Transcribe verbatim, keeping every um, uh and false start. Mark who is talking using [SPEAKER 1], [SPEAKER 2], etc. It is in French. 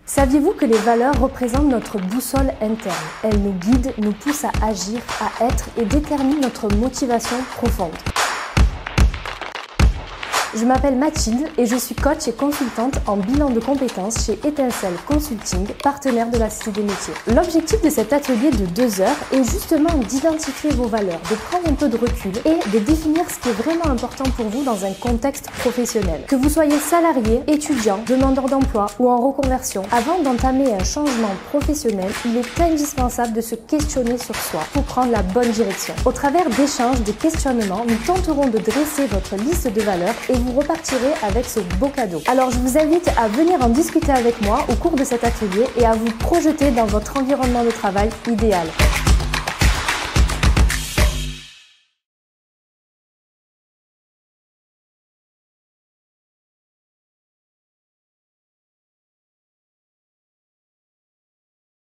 [SPEAKER 1] Saviez-vous que les valeurs représentent notre boussole interne? Elles nous guident, nous poussent à agir, à être et déterminent notre motivation profonde. Je m'appelle Mathilde et je suis coach et consultante en bilan de compétences chez Étincelle Consulting, partenaire de la Cité des Métiers. L'objectif de cet atelier de deux heures est justement d'identifier vos valeurs, de prendre un peu de recul et de définir ce qui est vraiment important pour vous dans un contexte professionnel. Que vous soyez salarié, étudiant, demandeur d'emploi ou en reconversion, avant d'entamer un changement professionnel, il est indispensable de se questionner sur soi pour prendre la bonne direction. Au travers d'échanges, de questionnements, nous tenterons de dresser votre liste de valeurs et vous repartirez avec ce beau cadeau. Alors je vous invite à venir en discuter avec moi au cours de cet atelier et à vous projeter dans votre environnement de travail idéal.